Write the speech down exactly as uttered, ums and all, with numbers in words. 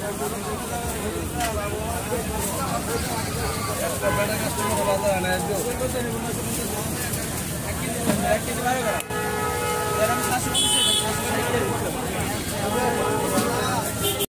একটা বেটা কাস্টমার বাজার আনে এক কেজি এক কেজি লাগে